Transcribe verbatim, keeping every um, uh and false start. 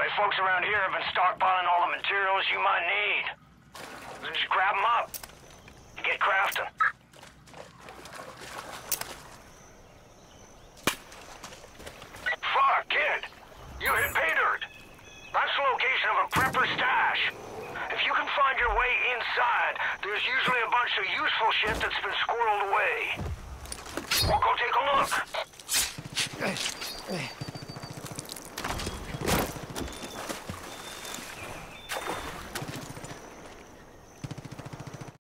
right folks around here have been stockpiling all the materials you might need. Just grab them up. Get crafting. Fuck, kid. You hit pay dirt. That's the location of a prepper stash. If you can find your way inside, there's usually a bunch of useful shit that's been squirreled away. We'll go take a look.